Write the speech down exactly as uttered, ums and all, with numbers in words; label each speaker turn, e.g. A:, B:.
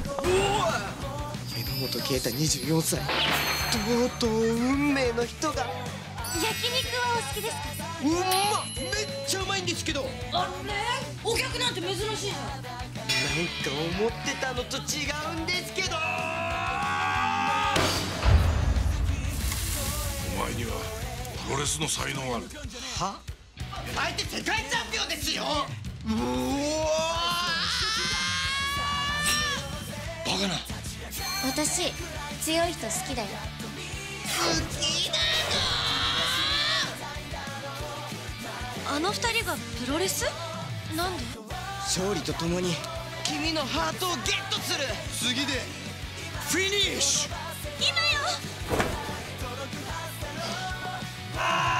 A: 榎本啓太にじゅうよんさい、とうとう運命の人が。
B: 焼肉はお好きですか？
A: うまっ、めっちゃうまいんですけど。
B: あれ、お客なんて珍しいじゃん。
A: なんか思ってたのと違うんですけど。
C: お前にはプロレスの才能がある。
A: は？相手世界チャンピオンですよ。うわ
C: バカな。
B: 私強い人好きだよ。
A: 好きな
B: あの二人がプロレス？なんで？
A: 勝利とともに君のハートをゲットする。
C: 次でフィニッシュ。
B: 今よ。
A: あー